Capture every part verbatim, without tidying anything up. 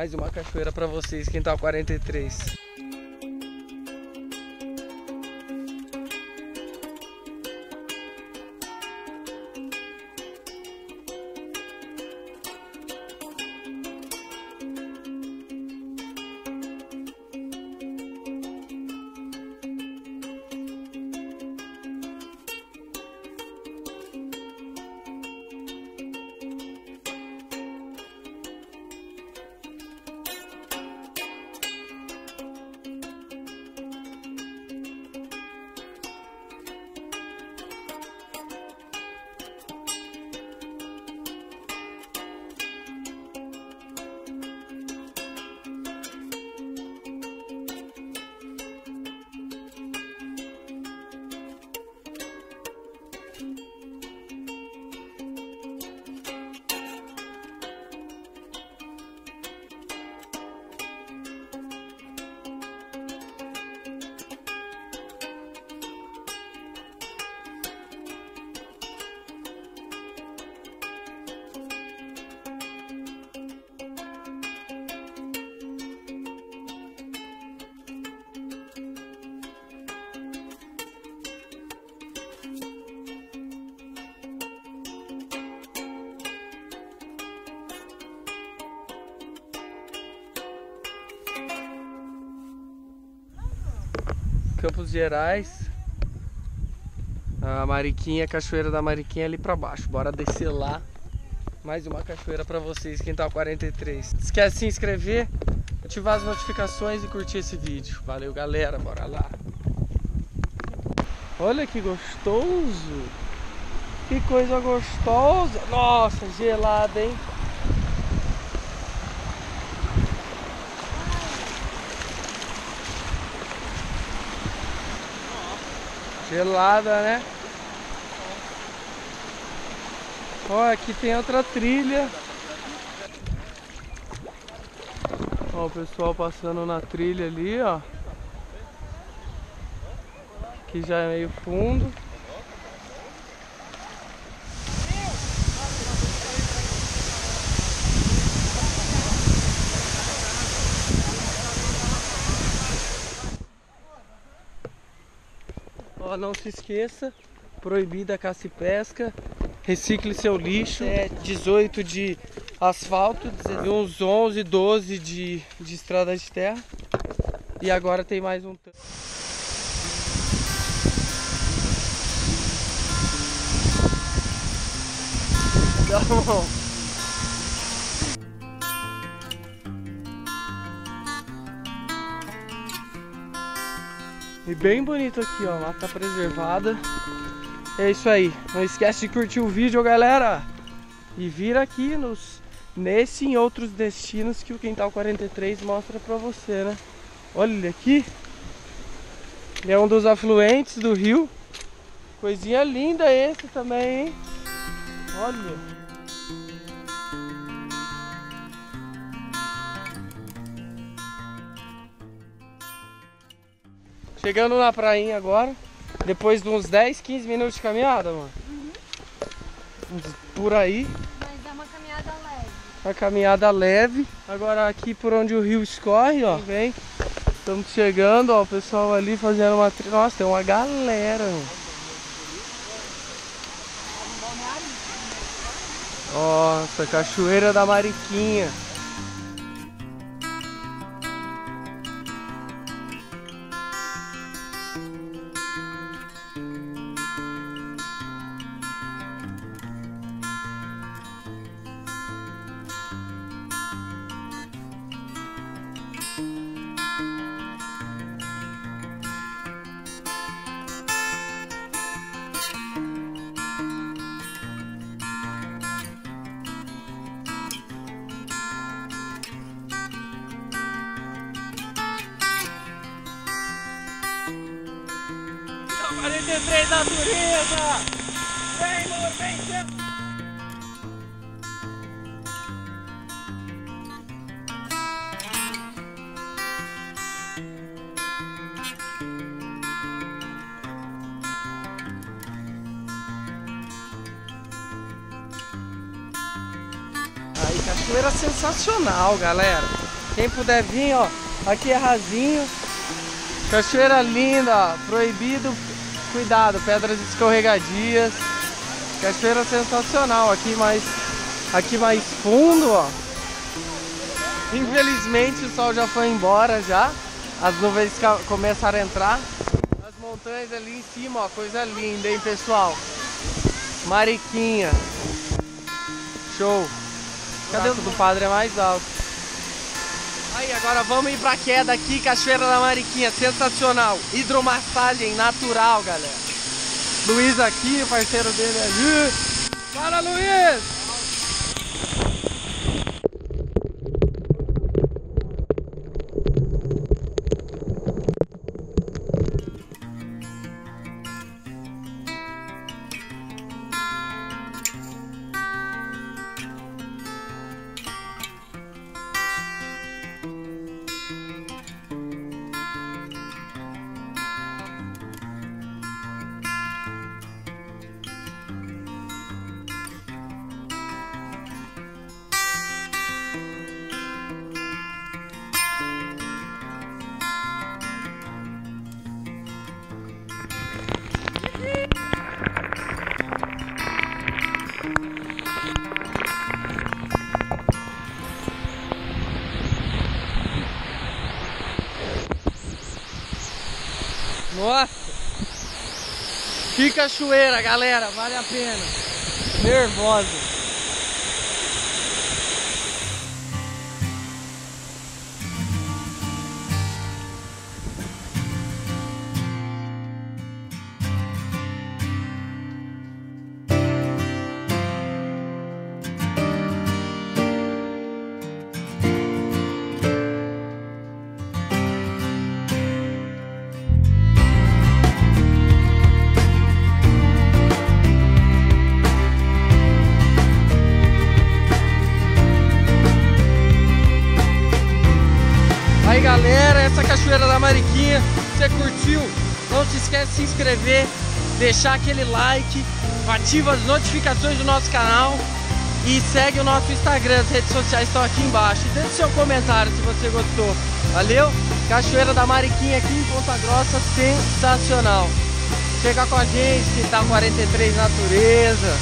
Mais uma cachoeira pra vocês, Quintal quarenta e três. Campos Gerais, a Mariquinha, a cachoeira da Mariquinha ali pra baixo. Bora descer lá. Mais uma cachoeira pra vocês, Quintal quarenta e três. Esquece de se inscrever, ativar as notificações e curtir esse vídeo. Valeu, galera, bora lá. Olha que gostoso. Que coisa gostosa. Nossa, gelada, hein? Gelada, né? Ó, aqui tem outra trilha. Ó, o pessoal passando na trilha ali, ó. Aqui já é meio fundo. Ó, não se esqueça, proibida a caça e pesca, recicle seu lixo, é dezoito de asfalto, e uns onze, doze de, de estrada de terra, e agora tem mais um tanto. Então, e bem bonito aqui, ó, mata preservada. É isso aí, não esquece de curtir o vídeo, galera. E vir aqui nos, nesse e em outros destinos que o Quintal quarenta e três mostra pra você, né? Olha ele aqui. Ele é um dos afluentes do rio. Coisinha linda esse também, hein? Olha. Chegando na prainha agora, depois de uns dez, quinze minutos de caminhada, mano. Uhum. Por aí. Mas é uma caminhada leve. Uma caminhada leve. Agora aqui por onde o rio escorre, ó. Vem. Estamos chegando, ó. O pessoal ali fazendo uma trilha. Nossa, tem uma galera, mano. Nossa, Cachoeira da Mariquinha. quarenta e três natureza! Vem, amor, vem, vem! Aí, cachoeira sensacional, galera! Quem puder vir, ó, aqui é rasinho. Cachoeira linda, ó, proibido, cuidado, pedras escorregadias. Cachoeira sensacional, aqui mais, aqui mais fundo, ó. Infelizmente o sol já foi embora já. As nuvens começaram a entrar. As montanhas ali em cima, ó, coisa linda, hein, pessoal? Mariquinha. Show. Cadê o do padre? É mais alto. Aí, agora vamos ir pra queda aqui, Cachoeira da Mariquinha, sensacional. Hidromassagem natural, galera. Luiz aqui, o parceiro dele ali. Fala, Luiz! Nossa! Que cachoeira, galera! Vale a pena! Nervosa! Aí, galera, essa Cachoeira da Mariquinha, você curtiu? Não se esquece de se inscrever, deixar aquele like, ativa as notificações do nosso canal e segue o nosso Instagram, as redes sociais estão aqui embaixo. E deixe seu comentário se você gostou. Valeu? Cachoeira da Mariquinha aqui em Ponta Grossa, sensacional. Chega com a gente, que tá quarenta e três Natureza.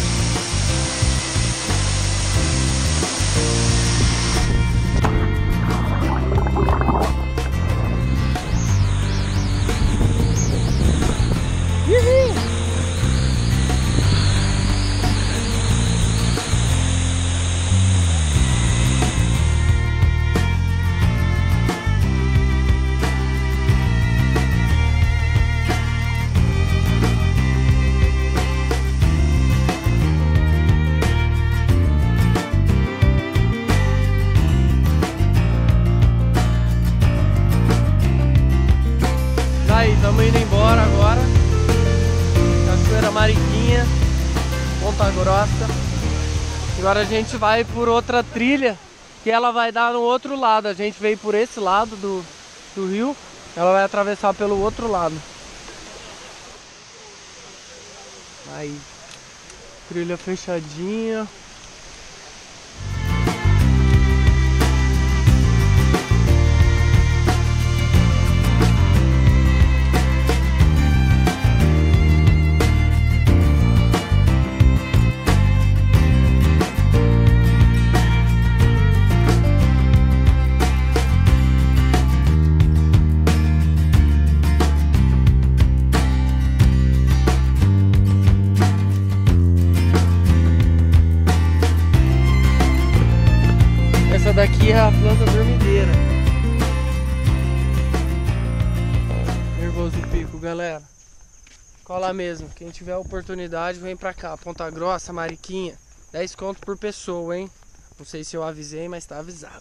Aí, estamos indo embora agora. Cachoeira Mariquinha, Ponta Grossa. Agora a gente vai por outra trilha, que ela vai dar no outro lado. A gente veio por esse lado do, do rio, ela vai atravessar pelo outro lado. Aí, trilha fechadinha. Essa daqui é a planta dormideira. Nervoso pico, galera. Cola mesmo. Quem tiver oportunidade, vem pra cá. Ponta Grossa, Mariquinha. dez conto por pessoa, hein? Não sei se eu avisei, mas tá avisado.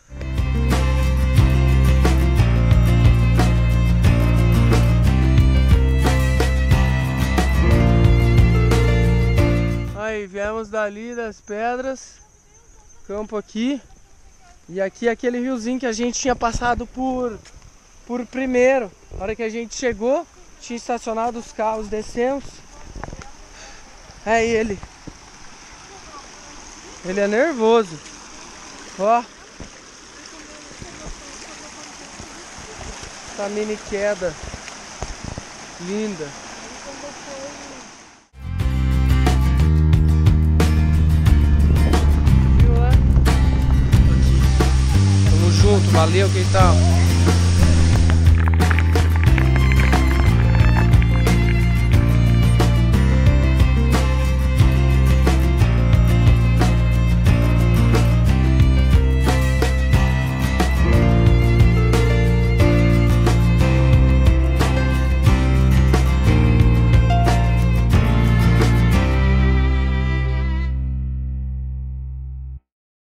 Aí, viemos dali das pedras. Campo aqui. E aqui é aquele riozinho que a gente tinha passado por, por primeiro. Na hora que a gente chegou, tinha estacionado os carros, descemos. É ele. Ele é nervoso. Ó. Essa mini queda linda. Viu, né? Tamo junto, valeu, quem tal?